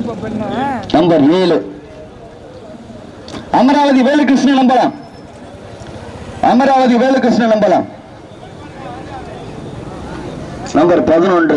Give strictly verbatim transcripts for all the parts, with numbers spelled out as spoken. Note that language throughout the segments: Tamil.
நம்பர் ஏழு அமராவதி வேலுகிருஷ்ணன் நம்பலாம். அமராவதி வேலுகிருஷ்ணன் நம்பலாம். நம்பர் பதினொன்று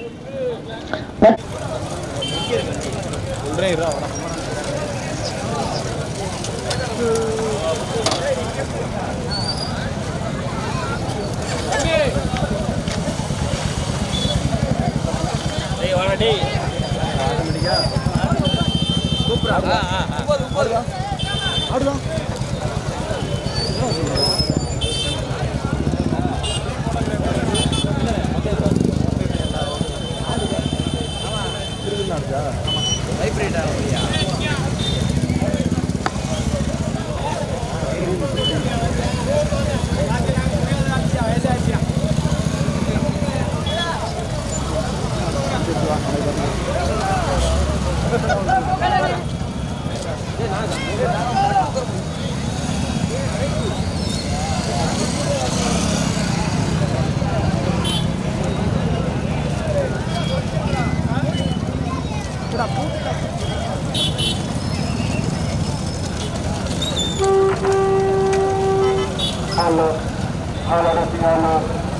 Halo, halo, halo.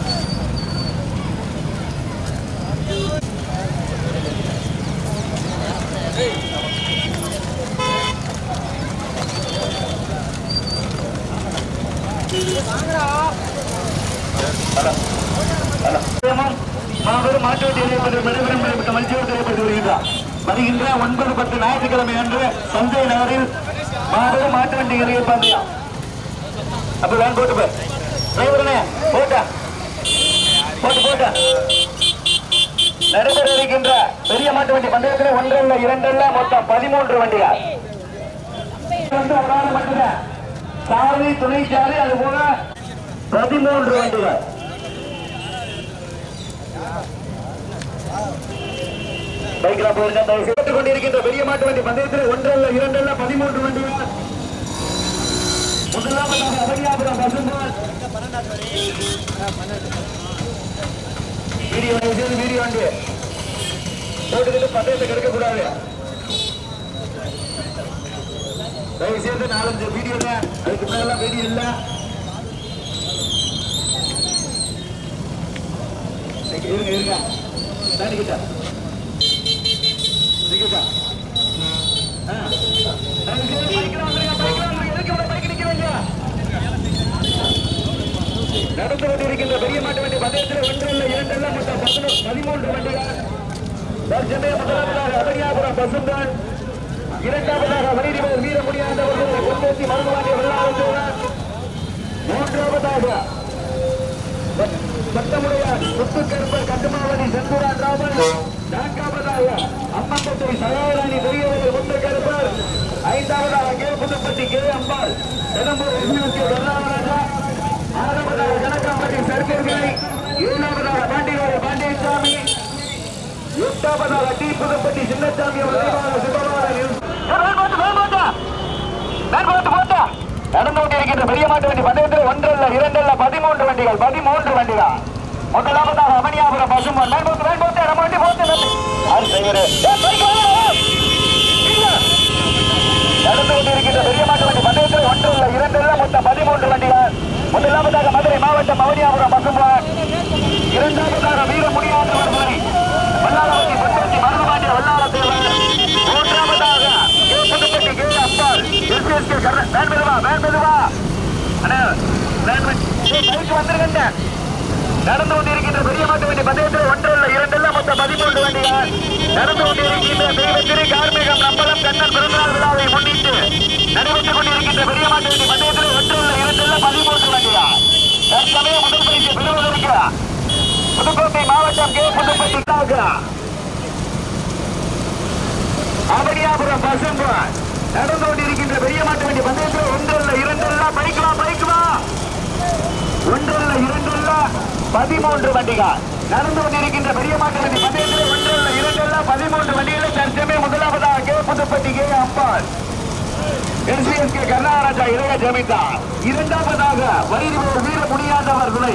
மாபெரும் மாற்று வருகின்ற ஒன்பது பத்து ஞாயிற்றுக்கிழமை அன்று சந்தை நகரில் மாபெரும் மாட்டு வண்டி இறுதி பந்தயம். அப்ப வேன் போட்டு டிரைவரனே போட்ட போட்டு போட்ட நடைபெற இருக்கின்ற பெரிய மாட்டு வண்டி பந்தயத்தில் ஒன்றல்ல இரண்டல்ல மொத்தம் பதிமூன்று வண்டிகள் வந்து ஒரு ஆள் மட்டும்தான் சாரதி துணை சாரி அது போல பதிமூன்று வண்டிகள். பைக்ல போயிருக்க கொண்டிருக்கின்ற பெரிய மாட்டு வண்டி பந்தயத்தில் ஒன்றல்ல இரண்டல்ல பதிமூன்று வண்டிகள். முதலாவதாக அபனியாபுரம் பசும்பால் வீடியோ வீடியோ வண்டி போட்டுக்கிட்டு பந்தயத்தை கெடுக்கக்கூடாது. தயவு செய்து நாலஞ்சு வீடியோ தான், அதுக்கு மேலாம் வீடியோ இல்ல. இருங்க இருங்க தாண்டிக்கிட்டா நடந்து கொண்டிருக்கின்ற பெரிய மாட்டு வண்டி பந்தயத்தில் ஒன்றல்ல இரண்டல்ல மொத்தம் பதிமூன்று வண்டிகள். தற்சமயம் முதலாவதாக அபனியாபுரம் பசும்பால், இரண்டாவதாக வைரிவர் வீர முடியாதவர்கள் கொண்டேசி மருதுவாண்டிய வெள்ளாளர், மூன்றாவதாக சட்டமுடையார் முத்துக்கருப்பர் கட்டுமாவதி செந்தூரான் ராமன், நான்காவதாக அம்மம்பட்டை சகாராணி பெரியவர்கள் முத்துக்கருப்பர், ஐந்தாவதாக K Puduppatti K Ambal Perambur SUK Vellalaraja, ஆறாவதாக கணக்காம்பட்டி சர்க்கரை, ஏழாவதாக பாண்டியோட பாண்டியசாமி, எட்டாவதாக டி புதுப்பட்டி சின்னசாமி நடந்து கொண்டிருக்கின்ற பெரிய மாட்டு வண்டி பந்தயத்தில் ஒன்றல்ல இரண்டல்ல பதிமூன்று வண்டிகள் பதிமூன்று வண்டிகள். முதலாவதாக அமனியாபுரம் பசும்பொன் மேம்போத்து மேம்போத்து நம்ம வண்டி போட்டு நடந்து கொண்டிருக்கின்ற பெரிய மாட்டு வண்டி பந்தயத்தில் ஒன்றல்ல இரண்டல்ல மொத்தம் பதிமூன்று வண்டிகள். முதலாவதாக மதுரை மாவட்டம் அமனியாபுரம் பசும்பொன், இரண்டாவதாக வீர முடியாதவர்களை வல்லாளவதி பொட்டத்தி மருதுமாண்டிய வல்லாளத்தேவர், மூன்றாவதாக K Puduppatti K Ambal SSK van மெதுவா வேன் மெதுவா பைக்கு வந்துருங்க. நடந்து கொண்டிருக்கின்ற பெரிய மாட்டு வண்டி பந்தயத்தில் ஒன்றல்ல இரண்டல்ல மொத்தம் பதிமூன்று வண்டிகள். நடந்து கொண்டிருக்கின்ற தெய்வத்திரை கார்மேகம் நம்பலம் கண்ணன் பிறந்தநாள் விழாவை முன்னிட்டு நடைபெற்றுக் கொண்டிருக்கின்ற பெரிய மாட்டு வண்டி பந்தயத்தில் ஒன்றல்ல இரண்டல்ல பதிமூன்று வண்டிகள். தற்சமயம் முதல் பரிசு பெறுவதற்கு புதுக்கோட்டை மாவட்டம் கே புதுப்பட்டி அபனியாபுரம் பசும்பால் நடந்து கொண்டிருக்கின்ற பெரிய மாட்டு வண்டி பந்தயத்தில் ஒன்றல்ல இரண்டல்ல பைக்குவா பைக்குவா ஒன்றல்ல இரண்டல்ல பதிமூன்று வண்டிகள். நடந்து கொண்டிருக்கின்ற பெரிய மாட்டு வண்டி பந்தயத்தில் ஒன்றல்ல இரண்டல்ல பதிமூன்று வண்டிகளை தற்சமே முதலாவதாக K Puduppatti K Ambal SSK Karnataka இளைய ஜமீன்தார், இரண்டாவதாக வைரிவர் வீர முடியாதவர் துணை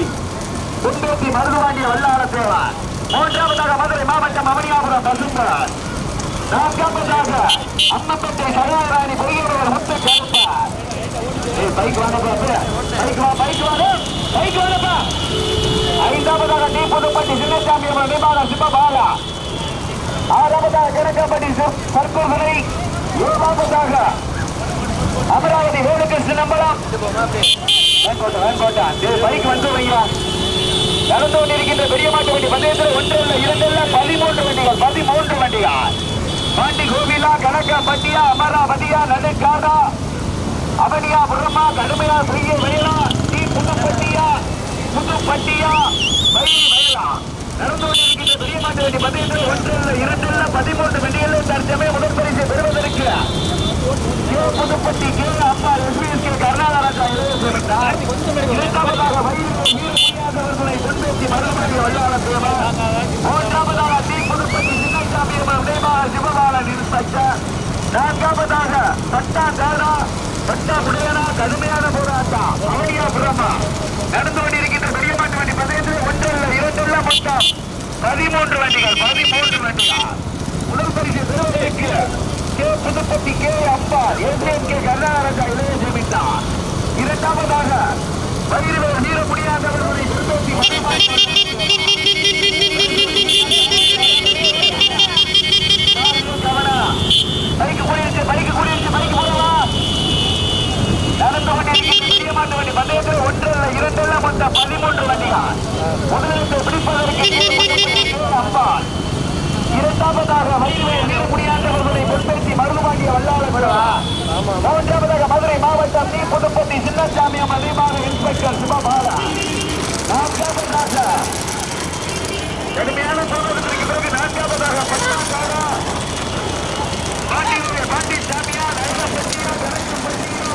கொண்டேசி மருதுவாண்டிய வல்லாளத்தேவர், மூன்றாவதாக மதுரை மாவட்டம் அமனியாபுரம் பசும்பால், நான்காவதாக அம்மப்பேட்டை சகாராணி பொய்யவர் முத்து கருப்பா. பைக் வாங்கப்பா, பைக் வா, பைக் வாங்க, பைக் வாங்கப்பா. ஐந்தாவதாக டி புதுப்பட்டி சின்னசாமி நிர்மாண சிவபாலா. ஆறாவதாக கணக்கம்பட்டி சர்க்குகளை. ஏழாவதாக அமராவதி வேலுகிருஷ்ண நம்பலாம். பைக் வந்து வையா. நடந்து கொண்டிருக்கின்ற பெரிய மாட்டு வண்டி பந்தயத்தில் ஒன்று இல்ல இரண்டு இல்ல பதிமூன்று வண்டிகள் பதிமூன்று வண்டிகள். பாண்டி கோவிலா கணக்கம்பட்டியா அமராவதியா நடுக்காடா அவனியா புறமா கடுமையா செய்ய வயலா டி புதுப்பட்டியா புதுப்பட்டியா வயலி வயலா. நடந்து கொண்டிருக்கின்ற பெரிய மாட்டு வண்டி பந்தயத்தில் ஒன்று இல்ல இரண்டு இல்ல பதிமூன்று வண்டிகளில் தற்சமய முதல் பரிசு பெறுவதற்கு புதுப்பட்டி கே அப்பா எஸ்பிஎஸ்கே கர்நாடகா இளைஞர் இரண்டாவதாக வயலியாதவர்களை முன்பேற்றி மறுபடி வல்லாள தேவா. மூன்றாவதாக டி புதுப்பட்டி சின்னசாமி சிவபாலன் இன்ஸ்பெக்டர். நான்காவதாக பட்டா தாரா பட்டா புடையனா கடுமையான போராட்டம் அவனியா புறமா. நடந்து கொண்டிருக்கின்ற பெரிய மாட்டு வண்டி பந்தயத்தில் ஒன்று இல்ல இரண்டு இல்ல மொத்தம் பதிமூன்று வண்டிகள் பதிமூன்று வண்டிகள். முதல் பரிசு பெறுவதற்கு கே புதுப்பட்டி கே அப்பா எஸ்பிஎஸ்கே கர்நாடகா இளைஞர் ஜெமித்தார். இரண்டாவதாக வயிறு நீர முடியாதவர்களை முன்பேற்றி பைக்கு கூடியிருச்சு பைக்கு கூடியிருச்சு பைக்கு போடவா. நடந்து கொண்டிருக்கின்ற பெரிய மாட்டு வண்டி பந்தயத்தில் ஒன்று இல்ல இரண்டு இல்ல மொத்தம் பதிமூன்று வண்டிகள். முதலிடத்தை பிடிப்பதற்கு அப்பா. இரண்டாவதாக வயிறு நீர முடியாதவர்களை முன்பேற்றி மருதுவாங்கிய வல்லாள விடவா. மூன்றாவதாக மதுரை மாவட்டம் டி புதுப்பட்டி சின்னசாமி அதிகமாக இன்ஸ்பெக்டர் சிவபாலா. நான்காவதாக கடுமையான போராட்டத்திற்கு பிறகு நான்காவதாக பட்டாக்காரா பாண்டியுடைய பாண்டி சாமியா நயனப்பட்டியா கணக்கம்பட்டியா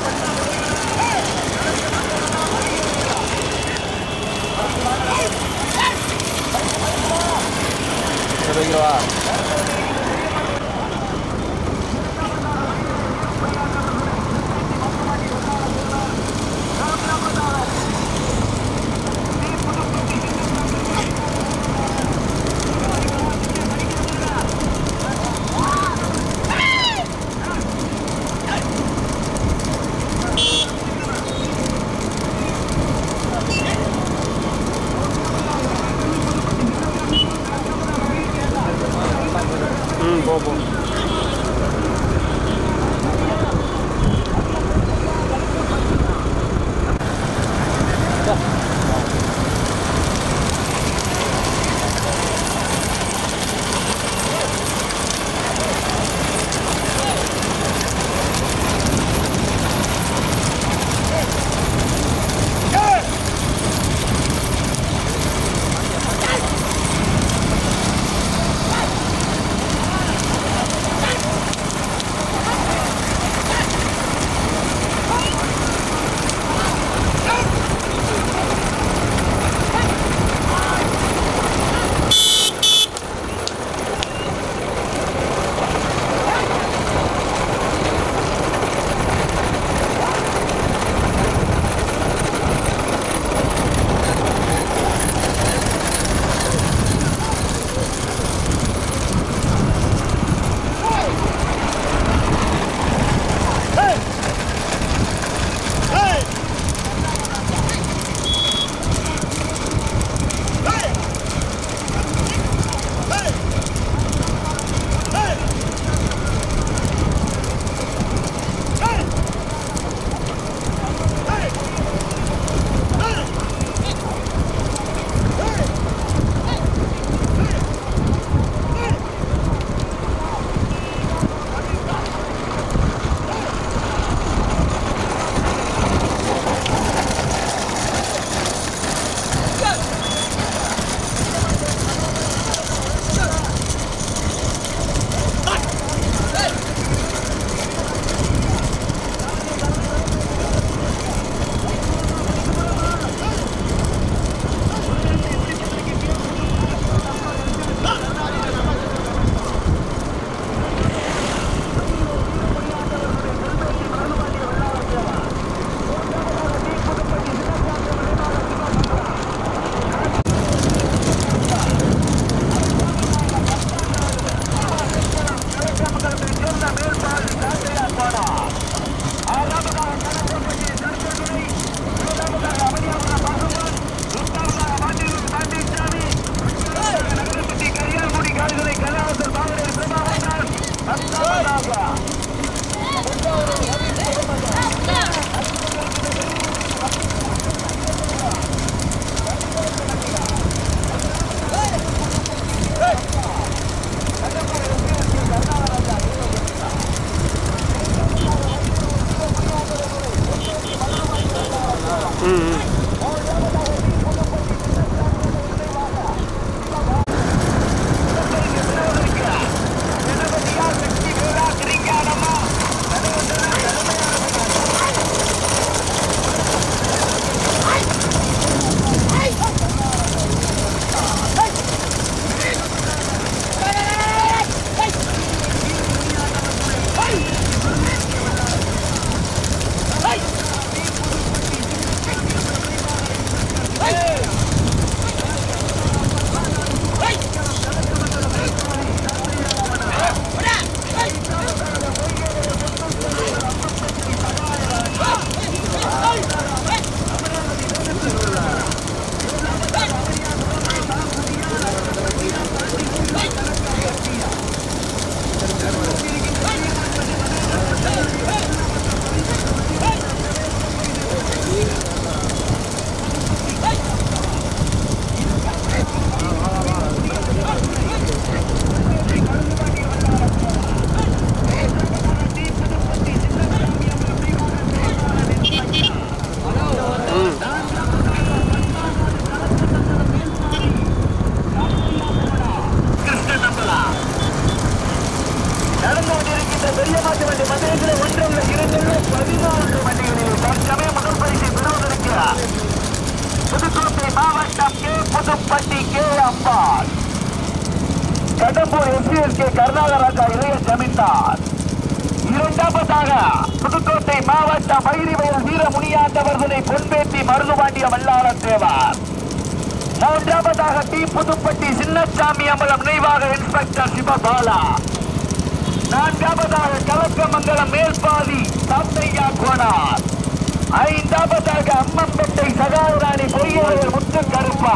வைக்கிறவா சேர்ந்த மேல்பால் காட்டையா போனா ஆறாவதாக கணக்கப்பட்டி சர்க்கரை ஏழாவதாக அமளியாபுரம் பசுமன் எட்டாவதாக மாண்டியூர் பாண்டிச்சாமி நகரப்பட்டி கரியால்குடி காடுகளை கலாவசர் பாவனை பிரபாகரன் பத்தாவதாக கடம்பூர் எஸ்பிஎஸ்கே கருணாகராஜா இளைய ஜமீன்தார். இரண்டாவதாக புதுக்கோட்டை மாவட்டம் வைரிவயல் வீர முனியாண்டவர்களை பொன்பேட்டி மருதுபாண்டிய வல்லாளர் தேவார். மூன்றாவதாக டி புதுப்பட்டி சின்னசாமி அம்பலம் நினைவாக இன்ஸ்பெக்டர் சிவபாலா. நான்காவதாக கலக்கமங்கலம் மேல்பாதி சாத்தையா கோனார். ஐந்தாவதாக அம்மம்பேட்டை சகாராணி பொய்யவர்கள் முத்து கருப்பா.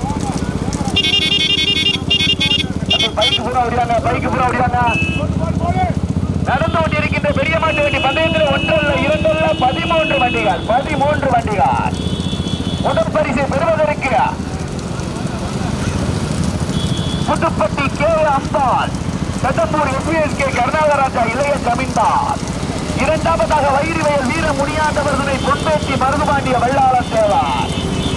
பைக்கு பூரா ஓடியாங்க, பைக்கு பூரா ஓடியாங்க. நடந்து கொண்டிருக்கின்ற பெரிய மாட்டு வண்டி பந்தயத்தில் ஒன்றல்ல இரண்டல்ல பதிமூன்று வண்டிகள் பதிமூன்று வண்டிகள் முதல் பரிசை பெறுவதற்கு புதுப்பட்டி கே அம்பாள், கடம்பூர் எஸ்பிஎஸ்கே கருணாகராஜா இளைய ஜமீன்தார். இரண்டாவதாக வைரிவயல் வீர முனியாண்டவர்களை பொன்பேட்டி மருதுபாண்டிய வல்லாளர் தேவார்.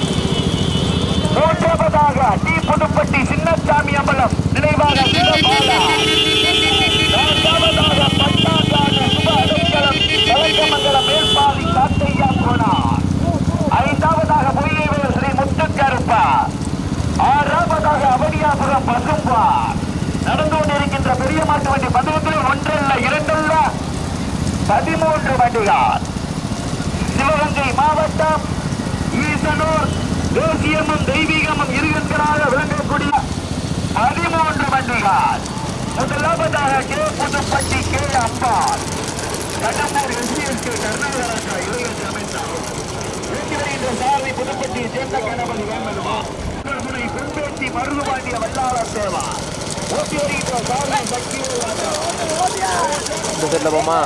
மூன்றாவதாக டி புதுப்பட்டி சின்னசாமி அம்பலம் நினைவாக சிவபாலா. நான்காவதாக பட்டாக்கான சுப அடைக்கலம் கலக்கமங்கலம் மேல்பாதி சாத்தையா கோனார். ஐந்தாவதாக பொய்யவேல் ஸ்ரீ முத்துக்கருப்பா. ஆறாவதாக அவனியாபுரம் பசும்பா. நடந்து கொண்டிருக்கின்ற பெரிய மாட்டு வண்டி பந்தயத்தில் ஒன்றல்ல இரண்டல்ல பதிமூன்று வண்டிகள். சிவகங்கை மாவட்டம் ஈசனூர் தேசியமும் தெய்வீகமும் இருகன்களாக விளங்கக்கூடிய பதிமூன்று வண்டிகள். முதலாவதாக K Puduppatti K Ambal, Kadambur SPSK Karunakaraja இளைய ஜமீன்தார். வெற்றி வருகின்ற சாரதி புதுப்பட்டியை சேர்ந்த கணபதி வேம்பெருமா. பொன்பேட்டி மருதுபாண்டிய வல்லாளர் தேவா. ஓட்டி வருகின்ற சாரதி சக்தி போமா.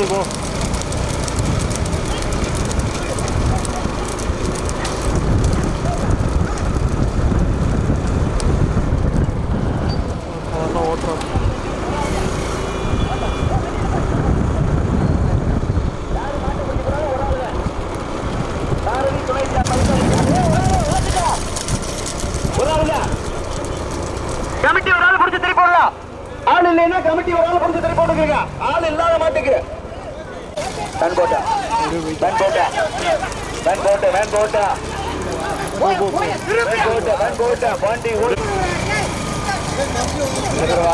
வெளியே போ. ஓட்டுறோம். கமிட்டி ஒரு ஆள் புடிச்சு திருப்பி போடலாம். ஆள் இல்லைன்னா கமிட்டி ஒரு ஆள் புடிச்சு திருப்பி போட்டுக்கங்க. ஆள் இல்லாத மாட்டுக்கு வேன் போட்டா வேன் போட்டா வேன் போட்டா வேன் போட்டா வேன் போட்டா வேன் போட்டா பாண்டி ஓடுவா.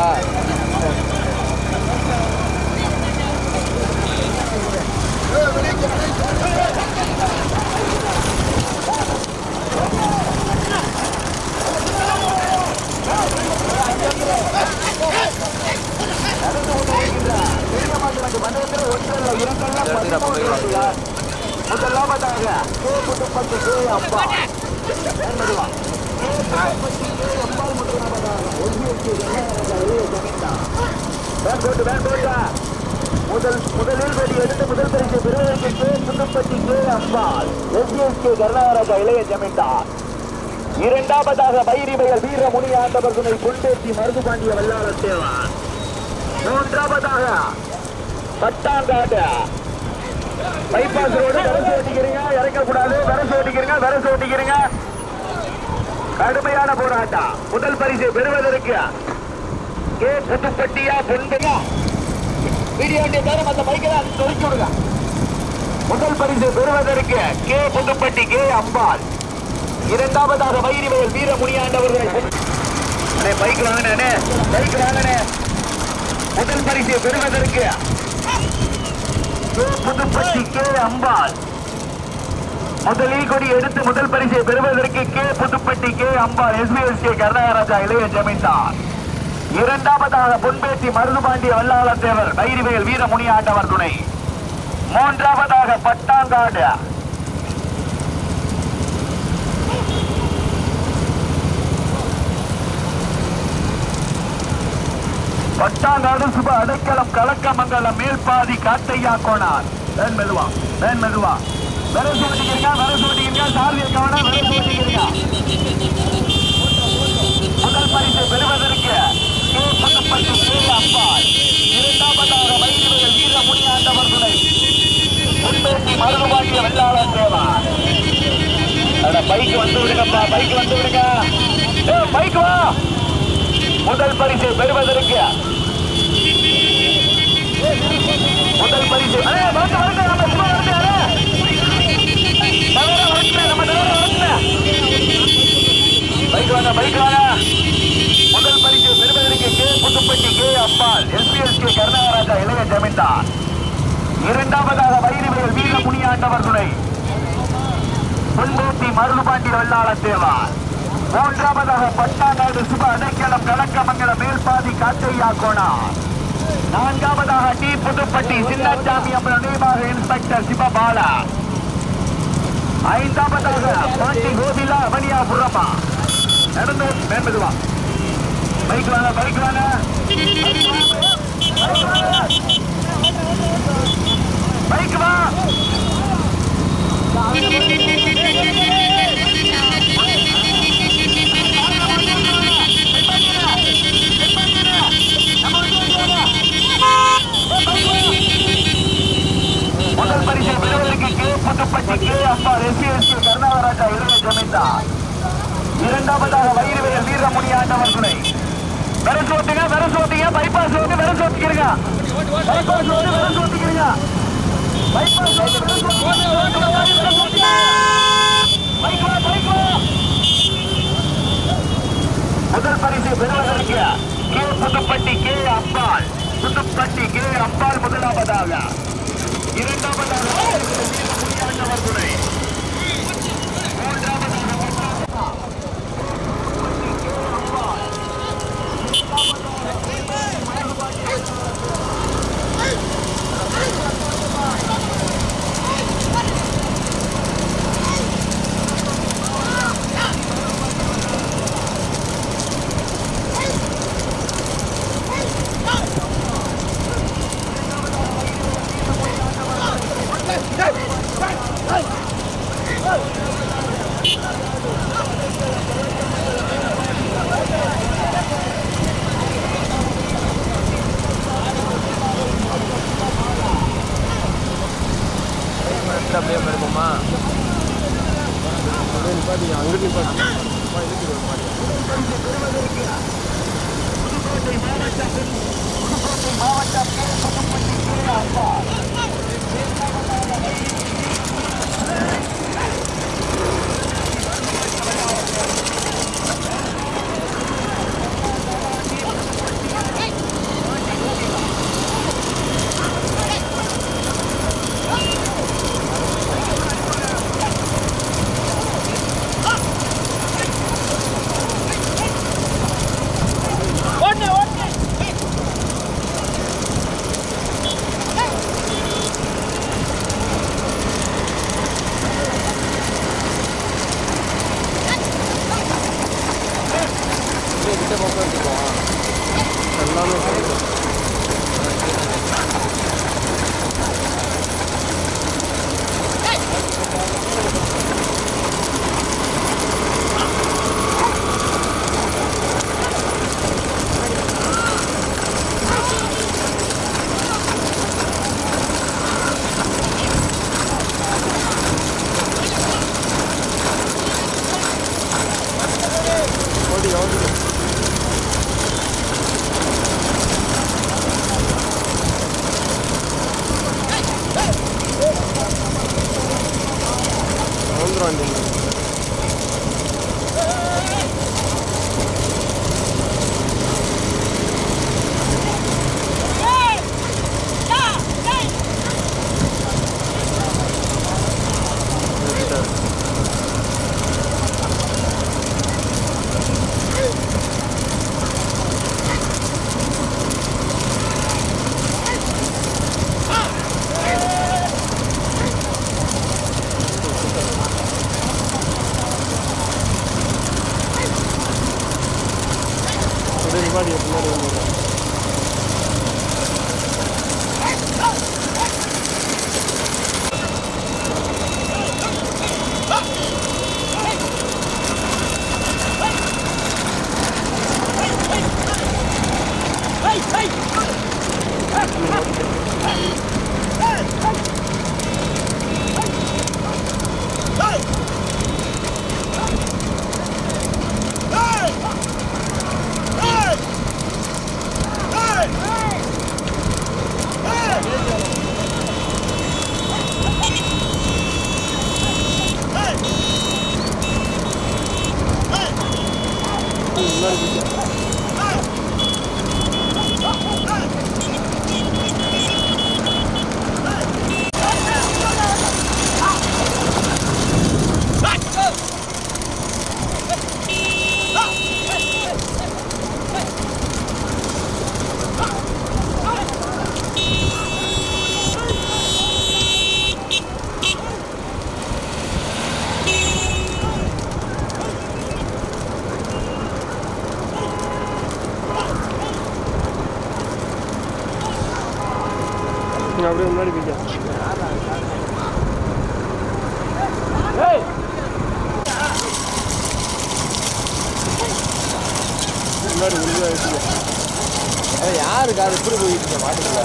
முதல் முதலில் வெளி எடுத்து முதல் பரிசு பெறுவதற்கு K Puduppatti K Ambal SSK Karunakaraja இளைய ஜமீன்தார். இரண்டாவதாக பைரிபயர் வீர முனி ஆண்டவர் துணை குண்டேத்தி மருதுபாண்டிய வல்லாள தேவான். மூன்றாவதாக பட்டாங்காடு பைபாஸ் ரோடு வரசு ஓட்டிக்கிறீங்க, இறக்கக்கூடாது. வரசு ஓட்டிக்கிறீங்க வரசு ஓட்டிக்கிறீங்க கடுமையான போராட்டம். முதல் பரிசு பெறுவதற்கு கே புதுப்பட்டியா பொன்கையா வீடியோ நேரம் அந்த பைக்கெல்லாம் தொலைச்சு விடுங்க. முதல் பரிசு பெறுவதற்கு கே புதுப்பட்டி கே அம்பாள். இரண்டாவதாக வைரிவயல் வீர முனியாண்டவர்கள் பைக் வாங்கினே பைக் வாங்கினே முதல் பரிசு பெறுவதற்கு புதுப்பட்டி கே அம்பாள். முதலில் கொடி எடுத்து முதல் பரிசை பெறுவதற்கு K Puduppatti K Ambal SPSK Karunakaraja இளைய ஜமீன்தார். இரண்டாவதாக பொன்பேட்டி மருதுபாண்டிய வல்லாள தேவர் வைரிவயல் வீர முனியாண்டவர் துணை. மூன்றாவதாக பட்டாங்காடு பட்டாங்காடு சுப அடைக்கலம் கலக்கமங்கலம் மேல்பாதி காட்டையா கோனார். வேன் மெதுவா வேன் மெதுவா வரசு ஓட்டிக்கிறீங்க வரசு ஓட்டிக்கிறீங்க சார்பிய கவனம் வரசு ஓட்டிக்கிறீங்க. முதல் பரிசு பெறுவதற்கு கே புதுப்பட்டி கே அம்பாள். இரண்டாவதாக வைரிவயல் வீர முனியாண்டவர் துணை பொன்பேட்டி மருதுபாண்டிய வெள்ளாள தேவா. பைக் வந்து விடுங்கப்பா பைக் வந்து விடுங்க பைக் வா. முதல் பரிசு பெறுவதற்கு முதல் பரிசு பைக் வாங்க பைக் வாங்க. முதல் பரிசு பெறுவதற்கு K Puduppatti K Ambal SPSK Karunakaraja இளைய ஜமீன்தார். இரண்டாவதாக வைரிவயல் வீர முனியாண்டவர் துணை பொன்பேட்டி மருதுபாண்டி வெள்ளாள தேவார். மூன்றாவதாக பட்டாங்காடு சுப அடைக்கலம் கலக்கமங்கலம் மேல்பாதி காட்டையா கோனார். நான்காவதாக டி புதுப்பட்டி சின்னசாமி அம்மன் நினைவாக இன்ஸ்பெக்டர் சிவபாலா. ஐந்தாவதாக பாண்டி கோவிலா அவனியாபுரமா நடந்து மேம்பதுவா பைக் வாங்க பைக் வாங்க பைக் வா. முதல் பரிசை பெறுவதற்கு K Puduppatti K Ambal SPSK Karunakaraja இளைய ஜமீன்தார். இரண்டாவதாக வைரிவயல் வீர முனியாண்டவர் துணை. வரசு ஓட்டுங்க வரசு ஓட்டிங்க பைபாஸ் ரோடு வரசு ஓட்டிக்கிறீங்க பைபாஸ் ரோடு வரசு ஓட்டிக்கிறீங்க பைபாஸ் ரோடு முதல் பரிசு பெறுவதற்கு K Puduppatti K Ambal Puduppatti K Ambal முதலாவதாக. இரண்டாவதாக முனியாண்டவர் துணை. மூன்றாவதாக புதுக்கோட்டை மாவட்டம் புதுக்கோட்டை மாவட்டம் அப்படியே முன்னாடி போய்க்க முன்னாடி ஒழுங்காக யாருக்கு அது இப்படி போயிட்டு மாட்டுக்கல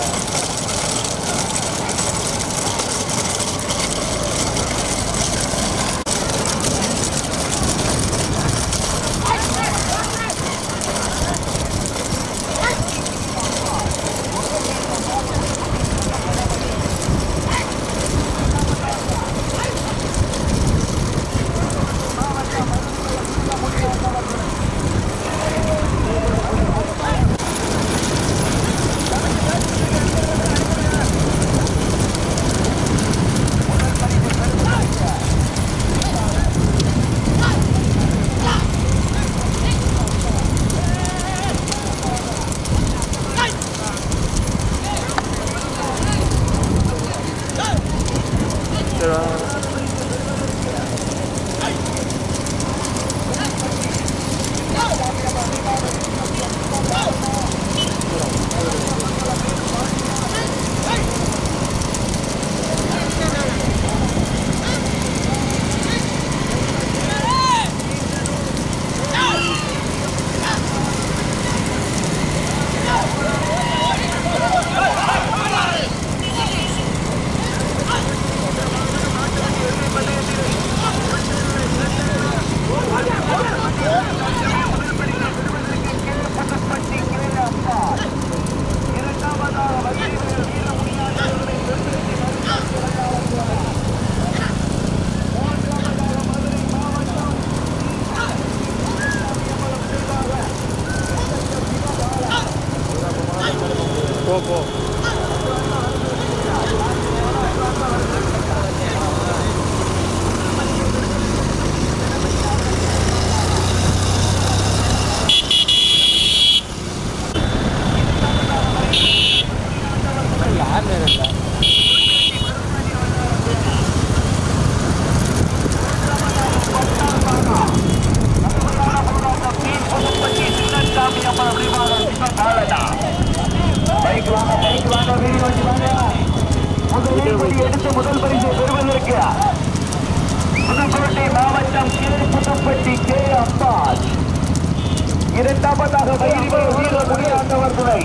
இரண்டாவதாக பயிரிவர் வீர முடியாண்டவர் துணை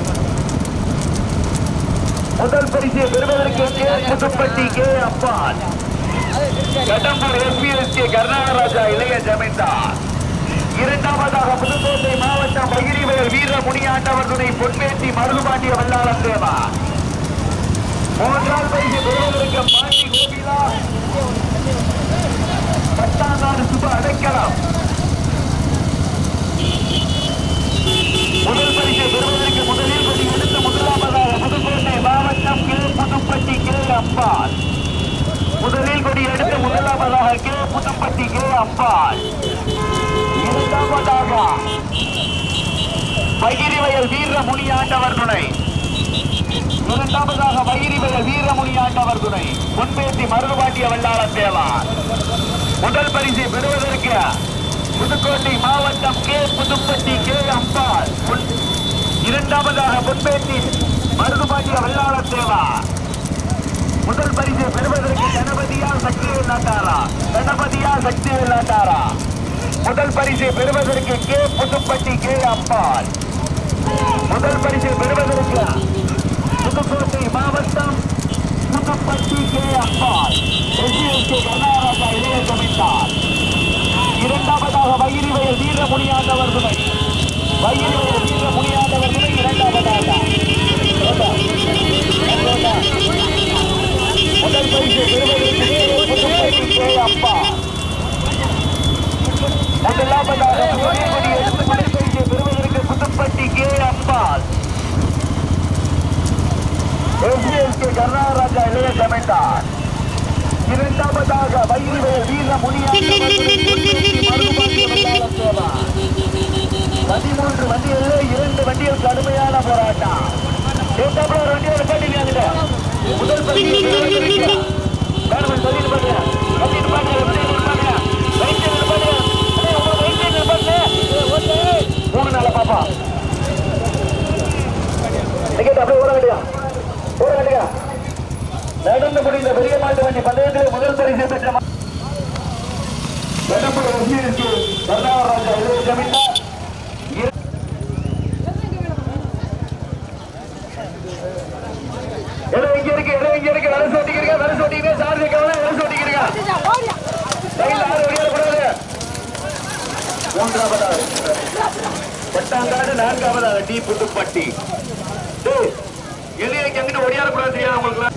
முதல் பரிசை பெறுவதற்கு புதுப்பட்டி கே அப்பான் கடம்பூர் எஸ்பிஎஸ்கே கர்நாடராஜா இளைய ஜமீன்தார். இரண்டாவதாக புதுக்கோட்டை மாவட்டம் பகிரிவயல் வீர முனியாண்டவர் துணை பொன்வேட்டி மருதுபாண்டிய வல்லாளம் தேவா. மூன்றாவது பரிசு பெறுவதற்கு பாண்டி கோபிலா பத்தாங்காடு சுப அடைக்கலாம். முதல் பரிசை பெறுவதற்கு முதலில் படி எடுத்து முதலாவதாக புதுக்கோட்டை மாவட்டம் கே புதுப்பட்டி கே அம்பாள். முதலில் கொடி எடுத்து முதலாவதாக கே புதுப்பட்டி கே அம்பாள். இரண்டாவதாக பகிரிவயல் வீர முனியாண்டவர் துணை. இரண்டாவதாக பகிரிவயல் வீர முனியாண்டவர் துணை பொன்பேத்தி மருதுபாண்டிய வல்லாளம் தேவார். முதல் பரிசை பெறுவதற்கு புதுக்கோட்டை மாவட்டம் கே புதுப்பட்டி கே அம்பாள். இரண்டாவதாக பொன்பேத்தி மருதுபாண்டிய வல்லாளம் தேவார். முதல் பரிசை பெறுவதற்கு கணபதியா சக்திவேல் நாட்டாரா கணபதியா சக்திவேல் நாட்டாரா. முதல் பரிசை பெறுவதற்கு கே புதுப்பட்டி கே அம்பாள். முதல் பரிசை பெறுவதற்கு புதுக்கோட்டை மாவட்டம் புதுப்பட்டி கே அம்பாள் எஸ்பிஎஸ்கே கர்நாடகா இளைய ஜமீன்தார். இரண்டாவதாக வயிறுவயல் வீர முனியாண்டவர் துணை வயிறுவயல் வீர முனியாண்டவர் துணை. இரண்டாவதாக முதல் பரிசை பெறுவதற்கு கே அம்பாள். முதலாவதாக முதல் பரிசை பெறுவதற்கு புதுப்பட்டி கே அம்பாள் எஸ்பிஎஸ்கே கர்நாடராஜா இளைய ஜமீன்தார். இரண்டாவதாக வயிறுவயல் வீர பதிமூன்று வண்டிகள் இரண்டு வண்டிகள் கடுமையான போராட்டம். வண்டிகள் பாட்டீங்க முதல் மூணு நாள பாப்பா டிக்கெட் அப்படியே ஓட வேண்டியா ஓட வேண்டியா. நடந்து முடிந்த பெரிய மாட்டு வண்டி பந்தயத்திலே முதல் பரிசு பெற்ற கர்நாடராஜா இளைய ஜமீன்தார். இங்க இருக்கு இங்க இருக்கு வர சோட்டிக்கிறீங்க வர சோட்டிக்கிறீங்க சார்ஜ் கவனம் வர சோட்டிக்கிறீங்க மூன்றாவதாக பட்டாங்காடு நான்காவதாக டி புதுப்பட்டி. எது எங்கிட்ட ஒடியார கூட தெரியாது உங்களுக்கு.